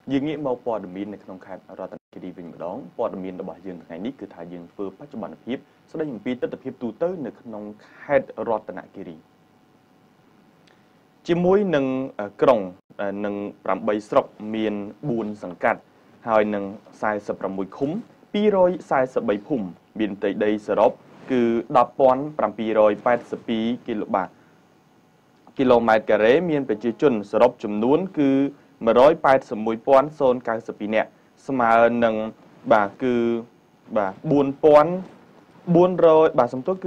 យើងងាកមកព័ត៌មាននៅក្នុងខេត្តរតនគិរីវិញម្ដងព័ត៌មានរបស់យើងថ្ងៃនេះគឺថាយើងធ្វើបច្ចុប្បន្នភាពស្ដីអំពីទស្សនវិជ្ជាទូទៅនៅក្នុងខេត្តរតនគិរីជាមួយនឹងក្រុងនឹង8ស្រុកមាន4សង្កាត់ហើយនឹង46ឃុំ243ភូមិមានផ្ទៃដីសរុបគឺ10,782គីឡូម៉ែត្រការ៉េមានប្រជាជនសរុបចំនួនគឺ181,092នាក់ស្មើនឹងគឺ4,400សំទោសគឺ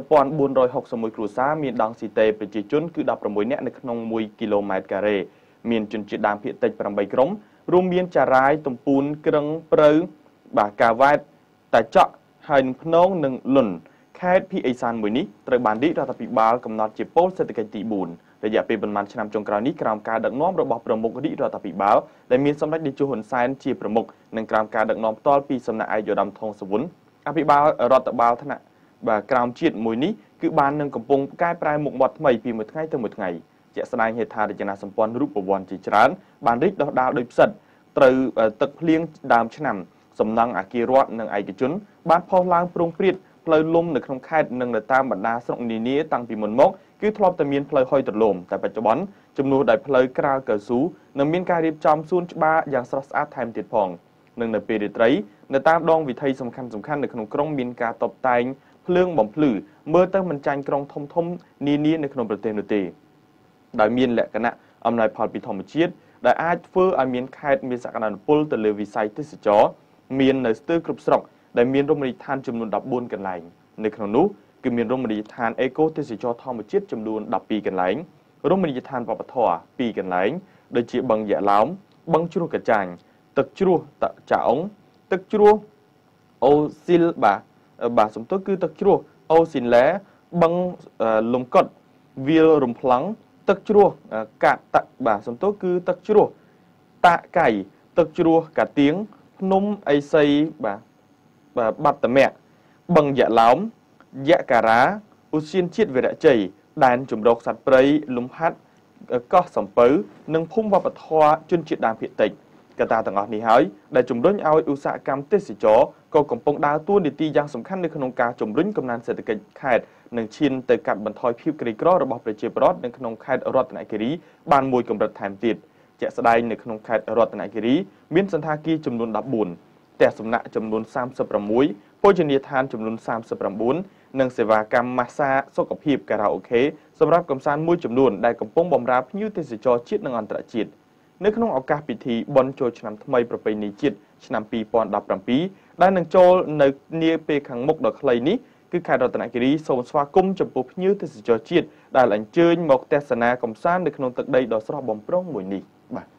40,461គ្រួសារមានដង់ស៊ីតេប្រជាជនគឺ16នាក់នៅក្នុង1គីឡូម៉ែត្រការ៉េមានជនជាតិដើមភាគតិច8ក្រុមរួមមានចារាយទំពូនក្រឹងព្រៅកាវ៉ែតតាចក់ហើយនឹងភ្នងនិងលុនខេត្តភីអេសានមួយនេះត្រូវបានរាជរដ្ឋាភិបាលកំណត់ជាពលសេដ្ឋកិច្ចទី4រយៈពេលប៉ុន្មានឆ្នាំចុងក្រោយនេះក្រោមការដឹកនាំរបស់ប្រមុខរាជរដ្ឋាភិបាលដែលមានសម្ដេចតេជោហ៊ុនសែនជាប្រមុខនិងក្រោមការដឹកនាំផ្ទាល់ពីសំណាក់ឯកឧត្តមថងសវុនអភិបាលរដ្ឋបាលថ្នាក់ក្រោមជាតិមួយនេះគឺបាននឹងកំពុងកែប្រែមុខមាត់ថ្មីពីមួយថ្ងៃទៅមួយថ្ងៃជាក់ស្ដែងហេដ្ឋារចនាសម្ព័ន្ធរូបវន្តជាច្រើនបានរីកដុះដាលដោយផ្សិតត្រូវទឹកភ្លៀងដើមឆ្នាំសំណង់អគាររដ្ឋនិងឯកជនបានផុសឡើងប្រងព្រាតផ្លូវលំនៅក្នុងខេត្តនិងនៅតាមបណ្ដាស្រុកនានាតាំងពីមុនមកគឺធ្លាប់តែមានផ្លូវហុយទរលំតែបច្ចុប្បន្នជំនួសដោយផ្លូវក្រាលកៅស៊ូនិងមានការរៀបចំសួនច្បារយ៉ាងស្រស់ស្អាតថែមទៀតផងនិងនៅពេលរាត្រីនៅតាមដងវិថីសំខាន់នៅក្នុងក្រុងមានការតុបតែងភ្លើងបំភ្លឺមើលទៅមិនចាញ់ក្រុងធំនានានៅក្នុងប្រទេសនោះទេដោយមានលក្ខណៈអំណោយផលពីធម្មជាតិដែលអាចធ្វើឲ្យមានខេត្តមានសក្តានុពលទៅលើវិស័យទេសចរមាននៅស្ទើរគ្រប់ស្រុកដែលមានរមណីយដ្ឋានចំនួន14កន្លែងនៅក្នុងនោះគឺមានរមណីយដ្ឋានអេកូទេសចរធម្មជាតិចំនួន12កន្លែងរមណីយដ្ឋានវប្បធម៌2កន្លែងដូចជាបឹងយក្សឡោមបឹងជ្រោះកាចាញ់ទឹកជ្រោះចាអុងទឹកជ្រោះអូស៊ីលបាទសំទោសគឺទឹកជ្រោះអូស៊ីនឡែបឹងលំកុដវាលរំផ្លង់ទឹកជ្រោះកាតបាទសំទោសគឺទឹកជ្រោះតាកៃទឹកជ្រោះកាទៀងភ្នំអេសីបាទបាត់តម្រាក់បឹងយក្សឡោមយក្សការ៉ាឧទ្យានជាតិវីរៈជ័យដែនជម្រកសត្វព្រៃលំហាត់កោះសំពៅនិងភូមិវប្បធម៌ជនជាតិដើមភាគតិចកត្តាទាំងអស់នេះហើយដែលជំរុញឲ្យឧស្សាហកម្មទេសចរក៏កំពុងដើរតួនាទីយ៉ាងសំខាន់នៅក្នុងការជំរុញកំណើនសេដ្ឋកិច្ចខេត្តនិងឈានទៅកាត់បន្ថយភាពក្រីក្ររបស់ប្រជាពលរដ្ឋនៅក្នុងខេត្តរតនគិរីបានមួយកម្រិតថែមទៀតជាក់ស្ដែងនៅក្នុងខេត្តរតនគិរីមានសន្តាគារចំនួន14ផ្ទះសំណាក់ចំនួន36ភោជនីយដ្ឋានចំនួន39និងសេវាកម្មម៉ាស្សាសុខភាពការ៉ាអូខេសម្រាប់កំសាន្តមួយចំនួនដែលកំពុងបម្រើភ្ញៀវទេសចរជាតិនិងអន្តរជាតិនៅក្នុងឱកាសពិធីបុណ្យចូលឆ្នាំថ្មីប្រពៃណីជាតិឆ្នាំ2017ដែលនឹងចូលនៅនាពេលខាងមុខដ៏ខ្លីនេះគឺខេត្តរតនគិរីសូមស្វាគមន៍ចំពោះភ្ញៀវទេសចរជាតិដែលអញ្ជើញមកទស្សនាកំសាន្តនៅក្នុងទឹកដីដ៏ស្រស់បំព្រងមួយនេះបាទ